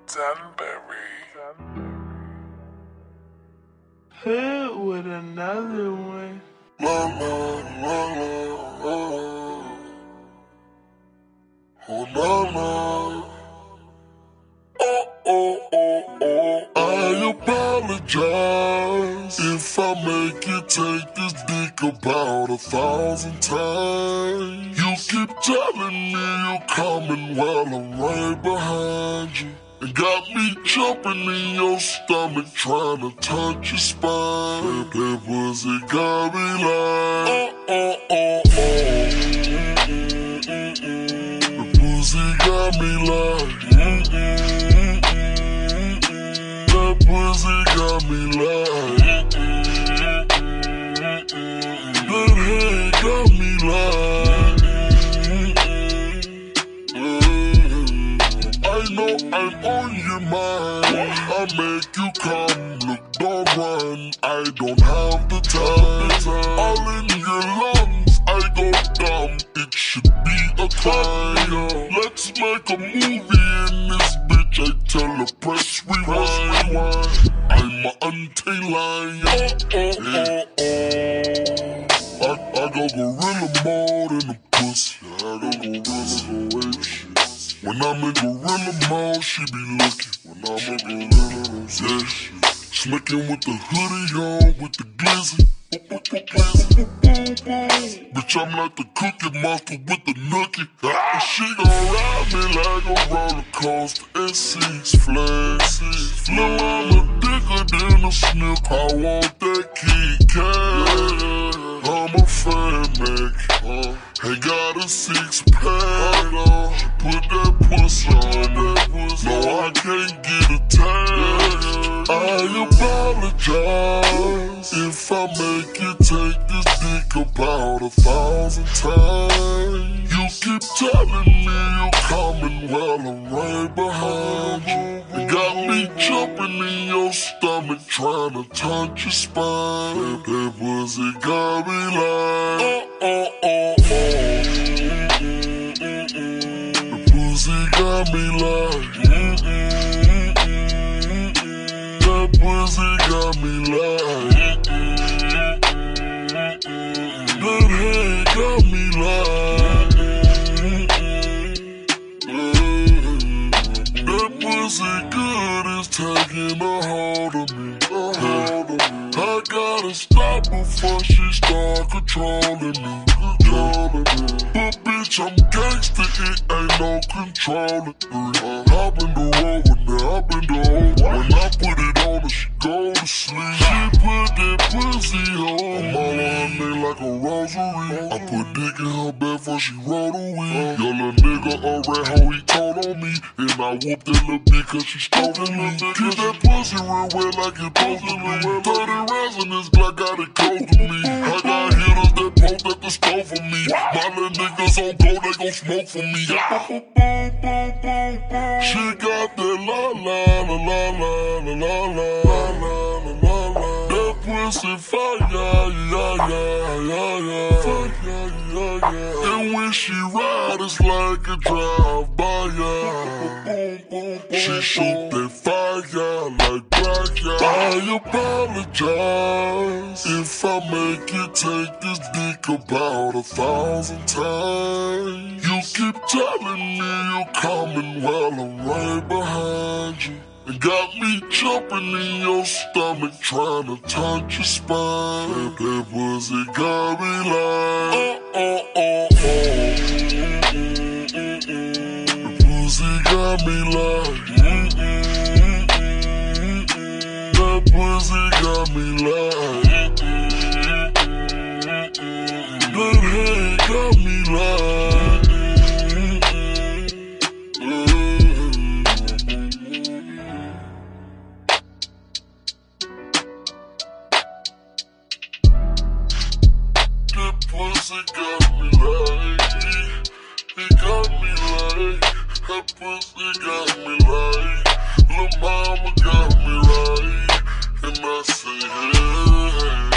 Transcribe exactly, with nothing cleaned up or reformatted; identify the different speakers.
Speaker 1: Danbury.
Speaker 2: Hit with another one.
Speaker 1: La la la la la. Oh la la. Oh oh oh oh. I apologize if I make you take this dick about a thousand times. You keep telling me you're coming while I'm right behind you. And got me jumping in your stomach, trying to touch your spine. That pussy got me like, oh, oh, oh, oh. The pussy got me like, mm, mm, mm, mm. That pussy got me like, mm, mm, mm. That head got me like, I know I'm on your mind. I make you come, look, don't run. I don't have the time. All in your lungs, I go dumb. It should be a crime. Let's make a movie in this bitch. I tell the press rewind. I'm a anti-lion. Oh, oh, oh, oh. I, I go gorilla mode in the pussy. I go gorilla go ape shit. When I'm in gorilla mode, she be looking. When I'm in gorilla mode, yeah, shit. Slicking with the hoodie on, with the glizzy. Bitch, I'm like the cookie monster with the nookie. And she gon' ride me like a roller coaster. And seats flex. Lil' mama thicker than a sniff. I want that Kit Kat. I'm a fan, man. Ain't got a six pack. Put that pussy on me. No, I can't get attached. I apologize if I make you take this dick about a thousand times. You keep telling me you're coming while I'm right behind you. And got me jumping in your stomach, trying to touch your spine. That pussy got me like, oh, oh, oh, oh. The pussy got me like, mm, mm, mm, mm. That pussy got me like, mm, mm, mm. That head got me like, mm, mm, mm. That pussy good is taking a hold of me. A hold of me. I gotta stop before she start controlling me. Controlling me. But bitch, I'm gangsta, it ain't no controlling me. I've been the road with her, I've been the old. When I put it on her, she go to sleep. She put that pussy on me. I'm all on her neck like a rosary. I put dick in her bed before she rolled a weed. Yo, little nigga, a red hoe, he told on me. And I whooped that little bitch cause she stole from me. Keep that pussy real wet like it's supposed to be. thirty rounds in this Glock, got it close to me. I got hitters that post at the stove for me. My little niggas on go, they gon' smoke for me. She got that la la la la la la la la la la la. That pussy fire, yeah, yeah, yeah, yeah. And when she ride, it's like a drive-by, yeah. She shoot that fire like black, yeah. I apologize if I make you take this dick about a thousand times. You keep telling me you're coming while I'm right behind you. And got me jumping in your stomach, trying to touch your spine. That pussy got me like, oh, oh, oh, oh. The pussy got me like, mm, mm, mm, mm. That pussy got me like, mm, mm, mm. That head got me like, mm, mm, that pussy got me like, it got me like, that pussy got me like, lil' mama got me right, and I say, hey, hey.